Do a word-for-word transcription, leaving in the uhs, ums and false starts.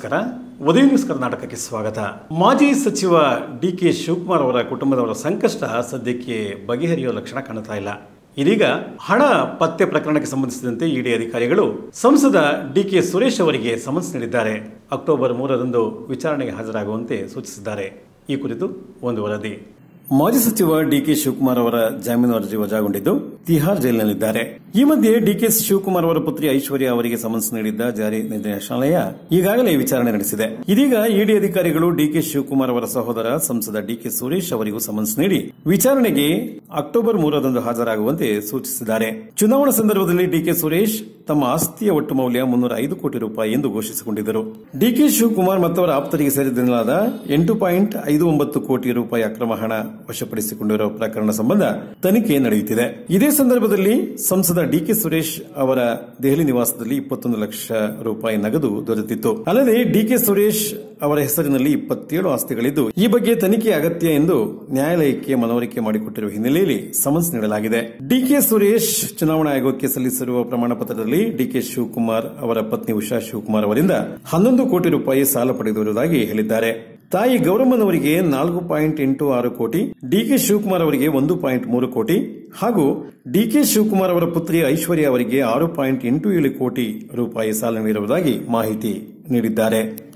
ನಮಸ್ಕಾರ. ಉದಯ ನ್ಯೂಸ್ ಕರ್ನಾಟಕಕ್ಕೆ ಸ್ವಾಗತ. ಮಾಜಿ ಸಚಿವ ಡಿ ಕೆ ಶಿವಕುಮಾರ್ ಅವರ ಕುಟುಂಬದವರ ಸಂಕಷ್ಟ ಸದ್ಯಕ್ಕೆ ಬಗೆಹರಿಯುವ ಲಕ್ಷಣ ಕಾಣುತ್ತಾ ಇಲ್ಲ. ಇದೀಗ ಹಣ ಪತ್ತೆ ಪ್ರಕರಣಕ್ಕೆ ಸಂಬಂಧಿಸಿದಂತೆ ಇಡಿ ಅಧಿಕಾರಿಗಳು ಸಂಸದ ಡಿ ಕೆ ಸುರೇಶ್ ಅವರಿಗೆ ಸಮನ್ಸ್ ನೀಡಿದ್ದಾರೆ. ಅಕ್ಟೋಬರ್ ಮೂರರಂದು ವಿಚಾರಣೆಗೆ ಹಾಜರಾಗುವಂತೆ ಸೂಚಿಸಿದ್ದಾರೆ. ಈ ಕುರಿತು ಒಂದು ವರದಿ. ಮಾಜಿ ಸಚಿವ ಡಿ ಕೆ ಶಿವಕುಮಾರ್ ಅವರ ಜಾಮೀನು ಅರ್ಜಿ ವಜಾಗೊಂಡಿದ್ದು ತಿಹಾರ್ ಜೈಲಿನಲ್ಲಿದ್ದಾರೆ. ಈ ಮಧ್ಯೆ ಡಿ ಕೆ ಶಿವಕುಮಾರ್ ಅವರ ಪುತ್ರಿ ಐಶ್ವರ್ಯ ಅವರಿಗೆ ಸಮನ್ಸ್ ನೀಡಿದ್ದ ಜಾರಿ ನಿರ್ದೇಶನಾಲಯ ಈಗಾಗಲೇ ವಿಚಾರಣೆ ನಡೆಸಿದೆ. ಇದೀಗ ಇಡಿ ಅಧಿಕಾರಿಗಳು ಡಿ ಕೆ ಶಿವಕುಮಾರ್ ಅವರ ಸಹೋದರ ಸಂಸದ ಡಿ ಕೆ ಸುರೇಶ್ ಅವರಿಗೂ ಸಮನ್ಸ್ ನೀಡಿ ವಿಚಾರಣೆಗೆ ಅಕ್ಟೋಬರ್ ಮೂರರಂದು ಹಾಜರಾಗುವಂತೆ ಸೂಚಿಸಿದ್ದಾರೆ. ಚುನಾವಣಾ ಸಂದರ್ಭದಲ್ಲಿ ಡಿ ಕೆ ಸುರೇಶ್ ತಮ್ಮ ಆಸ್ತಿಯ ಒಟ್ಟು ಮೌಲ್ಯ ಮುನ್ನೂರ ಐದು ಕೋಟಿ ರೂಪಾಯಿ ಎಂದು ಘೋಷಿಸಿಕೊಂಡಿದ್ದರು. ಡಿ ಕೆ ಶಿವಕುಮಾರ್ ಮತ್ತವರ ಆಪ್ತರಿಗೆ ಸೇರಿದೆನ್ನಲಾದ ಎಂಟು ಪಾಯಿಂಟ್ ಐದು ಒಂಬತ್ತು ಕೋಟಿ ರೂಪಾಯಿ ಅಕ್ರಮ ಹಣ ವಶಪಡಿಸಿಕೊಂಡಿರುವ ಪ್ರಕರಣ ಸಂಬಂಧ ತನಿಖೆ ನಡೆಯುತ್ತಿದೆ. ಇದೇ ಸಂದರ್ಭದಲ್ಲಿ ಸಂಸದ ಡಿ ಕೆ ಸುರೇಶ್ ಅವರ ದೆಹಲಿ ನಿವಾಸದಲ್ಲಿ ಇಪ್ಪತ್ತೊಂದು ಲಕ್ಷ ರೂಪಾಯಿ ನಗದು ದೊರೆತಿತ್ತು. ಅಲ್ಲದೆ ಡಿ ಕೆ ಸುರೇಶ್ ಅವರ ಹೆಸರಿನಲ್ಲಿ ಇಪ್ಪತ್ತೇಳು ಆಸ್ತಿಗಳಿದ್ದು ಈ ಬಗ್ಗೆ ತನಿಖೆ ಅಗತ್ಯ ಎಂದು ನ್ಯಾಯಾಲಯಕ್ಕೆ ಮನವರಿಕೆ ಮಾಡಿಕೊಟ್ಟಿರುವ ಹಿನ್ನೆಲೆಯಲ್ಲಿ ಸಮನ್ಸ್ ನೀಡಲಾಗಿದೆ. ಡಿ ಕೆ ಸುರೇಶ್ ಚುನಾವಣಾ ಆಯೋಗಕ್ಕೆ ಸಲ್ಲಿಸಿರುವ ಪ್ರಮಾಣ ಪತ್ರದಲ್ಲಿ ಡಿ ಕೆ ಶಿವಕುಮಾರ್ ಅವರ ಪತ್ನಿ ಉಷಾ ಶಿವಕುಮಾರ್ ಅವರಿಂದ ಹನ್ನೊಂದು ಕೋಟಿ ರೂಪಾಯಿ ಸಾಲ ಪಡೆದಿರುವುದಾಗಿ ಹೇಳಿದ್ದಾರೆ. ತಾಯಿ ಗೌರಮ್ಮನವರಿಗೆ ನಾಲ್ಕು ಪಾಯಿಂಟ್ ಎಂಟು ಆರು ಕೋಟಿ, ಡಿ ಕೆ ಶಿವಕುಮಾರ್ ಅವರಿಗೆ ಒಂದು ಪಾಯಿಂಟ್ ಮೂರು ಕೋಟಿ ಹಾಗೂ ಡಿ ಕೆ ಶಿವಕುಮಾರ್ ಅವರ ಪುತ್ರಿ ಐಶ್ವರ್ಯ ಅವರಿಗೆ ಆರು ಪಾಯಿಂಟ್ ಎಂಟು ಏಳು ಕೋಟಿ ರೂಪಾಯಿ ಸಾಲ ನೀಡಿರುವುದಾಗಿ ಮಾಹಿತಿ ನೀಡಿದ್ದಾರೆ.